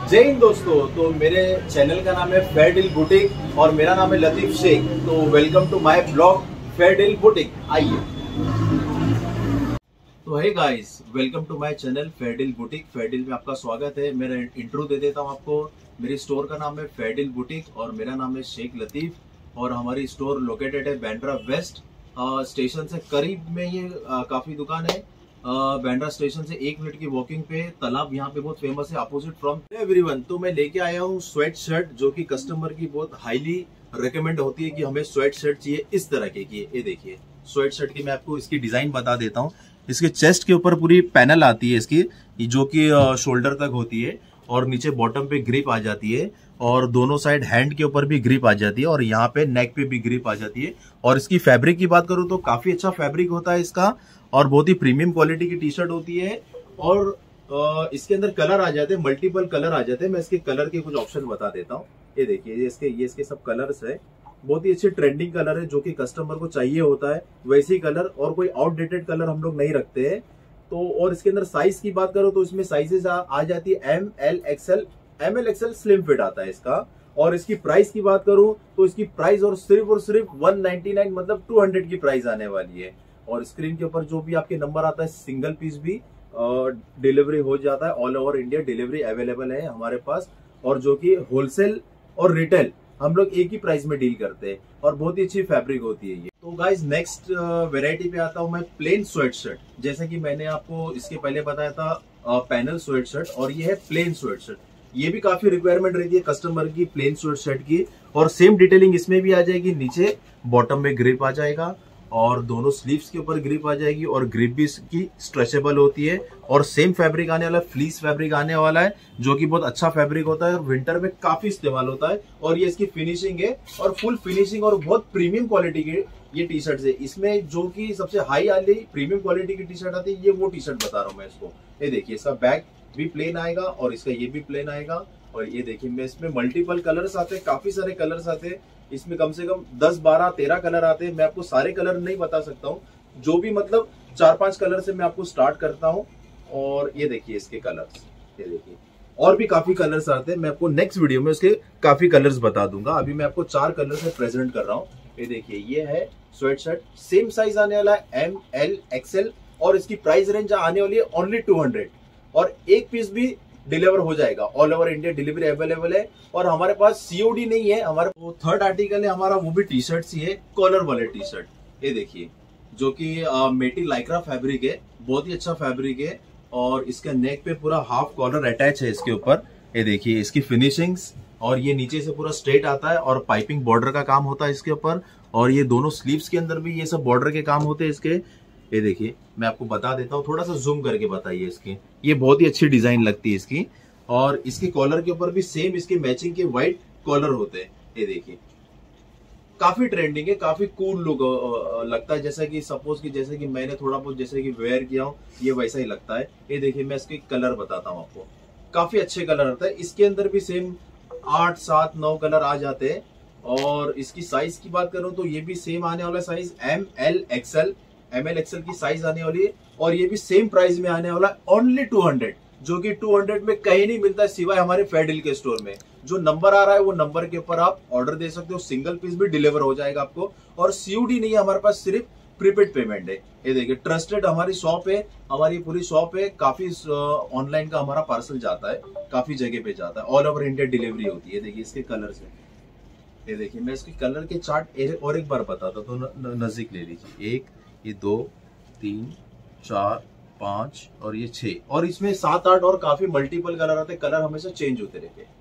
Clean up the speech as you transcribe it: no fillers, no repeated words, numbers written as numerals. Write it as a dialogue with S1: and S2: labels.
S1: जय हिंद दोस्तों। तो मेरे चैनल का नाम है फेयर डील बुटीक और मेरा नाम है लतीफ शेख। तो welcome to my blog fair deal boutique. आइए। तो hey guys, welcome to my channel fair deal boutique. Fair deal में आपका स्वागत है। मेरा इंट्रो दे देता हूँ आपको। मेरी स्टोर का नाम है फेयर डील बुटीक और मेरा नाम है शेख लतीफ और हमारी स्टोर लोकेटेड है बांद्रा वेस्ट स्टेशन से करीब में। ये काफी दुकान है। बांद्रा स्टेशन से 1 मिनट की वॉकिंग पे तालाब यहाँ पे बहुत फेमस है, अपोजिट फ्रॉम एवरीवन। तो मैं लेके आया हूँ स्वेट शर्ट, जो कि कस्टमर की बहुत हाईली रिकमेंड होती है कि हमें स्वेट शर्ट चाहिए इस तरह के। ये देखिए स्वेट शर्ट की मैं आपको इसकी डिजाइन बता देता हूँ। इसके चेस्ट के ऊपर पूरी पैनल आती है इसकी, जो कि शोल्डर तक होती है और नीचे बॉटम पे ग्रिप आ जाती है और दोनों साइड हैंड के ऊपर भी ग्रिप आ जाती है और यहाँ पे नेक पे भी ग्रिप आ जाती है। और इसकी फैब्रिक की बात करूँ तो काफी अच्छा फैब्रिक होता है इसका और बहुत ही प्रीमियम क्वालिटी की टी शर्ट होती है। और इसके अंदर कलर आ जाते हैं, मल्टीपल कलर आ जाते हैं। मैं इसके कलर के कुछ ऑप्शन बता देता हूँ। ये देखिए, ये इसके सब कलर्स है। बहुत ही अच्छे ट्रेंडिंग कलर है जो कि कस्टमर को चाहिए होता है वैसे ही कलर, और कोई आउटडेटेड कलर हम लोग नहीं रखते हैं। तो और इसके अंदर साइज की बात करो तो इसमें साइजेस आ जाती है ML XL। ML XL slim fit आता है इसका। और इसकी प्राइस की बात करूं तो इसकी प्राइस और सिर्फ 199 मतलब 200 की प्राइस आने वाली है। और स्क्रीन के ऊपर जो भी आपके नंबर आता है, सिंगल पीस भी डिलीवरी हो जाता है। All over India delivery available है हमारे पास। और जो कि होलसेल और रिटेल हम लोग एक ही प्राइस में डील करते हैं और बहुत ही अच्छी फैब्रिक होती है ये। तो गाइज नेक्स्ट वेराइटी पे आता हूं मैं, प्लेन स्वेट शर्ट। जैसे कि मैंने आपको इसके पहले बताया था पैनल स्वेट शर्ट, और ये है प्लेन स्वेट शर्ट। ये भी काफी रिक्वायरमेंट रहती है कस्टमर की प्लेन स्वेट शर्ट की। और सेम डिटेलिंग इसमें भी आ जाएगी। नीचे बॉटम में ग्रिप आ जाएगा और दोनों स्लीव्स के ऊपर ग्रिप आ जाएगी और ग्रिप भी इसकी स्ट्रेचेबल होती है। और सेम फैब्रिक आने वाला है, फ्लीस फैब्रिक आने वाला है, जो कि बहुत अच्छा फैब्रिक होता है और विंटर में काफी इस्तेमाल होता है। और ये इसकी फिनिशिंग है और फुल फिनिशिंग और बहुत प्रीमियम क्वालिटी की ये टी शर्ट है। इसमें जो कि सबसे हाई वाली प्रीमियम क्वालिटी की टी शर्ट आती है, ये वो टी शर्ट बता रहा हूँ मैं इसको। ये देखिए, इसका बैक भी प्लेन आएगा और इसका ये भी प्लेन आएगा। और ये देखिए, मैं इसमें मल्टीपल कलर्स आते हैं, काफी सारे कलर्स आते हैं इसमें। कम से कम 10, 12, 13 कलर आते हैं। मैं आपको सारे कलर नहीं बता सकता हूँ, जो भी मतलब 4-5 कलर से मैं आपको स्टार्ट करता हूँ। और ये देखिए इसके कलर्स, ये देखिए और भी काफी कलर्स आते हैं। मैं आपको नेक्स्ट वीडियो में उसके काफी कलर्स बता दूंगा। अभी मैं आपको 4 कलर से प्रेजेंट कर रहा हूँ। ये देखिए, ये है स्वेट शर्ट। सेम साइज आने वाला है ML XL और इसकी प्राइस रेंज आने वाली है ओनली 200। और एक पीस भी डिलीवर हो जाएगा। All over India delivery available है। और हमारे पास COD नहीं है। हमारे वो थर्ड आर्टिकल है हमारा, वो भी टी शर्ट ही है, कॉलर वाले टी शर्ट। ये देखिए, जो कि मेटी लाइक्रा फैब्रिक है, बहुत ही अच्छा फैब्रिक है। और इसका नेक पे पूरा हाफ कॉलर अटैच है इसके ऊपर। ये देखिए इसकी फिनिशिंग्स, और ये नीचे से पूरा स्ट्रेट आता है और पाइपिंग बॉर्डर का काम होता है इसके ऊपर। और ये दोनों स्लीव्स के अंदर भी ये सब बॉर्डर के काम होते हैं इसके। ये देखिए, मैं आपको बता देता हूँ, थोड़ा सा जूम करके बताइए इसकी। ये बहुत ही अच्छी डिजाइन लगती है इसकी। और इसके कॉलर के ऊपर भी सेम इसके मैचिंग के व्हाइट कॉलर होते हैं। ये देखिए, काफी ट्रेंडिंग है, काफी कूल लुक लगता है। जैसा कि सपोज कि जैसे कि मैंने थोड़ा बहुत जैसे कि वेयर किया हूँ, ये वैसा ही लगता है। ये देखिए, मैं इसके कलर बताता हूँ आपको, काफी अच्छे कलर आता है। इसके अंदर भी सेम 8, 7, 9 कलर आ जाते हैं। और इसकी साइज की बात करूं तो ये भी सेम आने वाला साइज ML XL की साइज आने वाली है। और ये भी सेम प्राइस में आने वाला है ओनली 200, जो कि 200 में कहीं नहीं मिलता है सिवाय हमारे फेयर डील के स्टोर में। जो नंबर आ रहा है वो नंबर के ऊपर आप ऑर्डर दे सकते हो, सिंगल पीस भी डिलीवर हो जाएगा आपको। और COD नहीं है हमारे पास, सिर्फ प्रीपेड पेमेंट है। ये देखिए, ट्रस्टेड हमारी शॉप है, हमारी पूरी शॉप है। काफी ऑनलाइन का हमारा पार्सल जाता है, काफी जगह पे जाता है, ऑल ओवर इंडिया डिलीवरी होती है। देखिए इसके कलर से, ये देखिए, मैं इसके कलर के चार्ट और एक बार बताता तो नजदीक ले लीजिए। 1, ये 2, 3, 4, 5 और ये 6, और इसमें 7, 8 और काफी मल्टीपल कलर आते हैं। कलर हमेशा चेंज होते रहते हैं।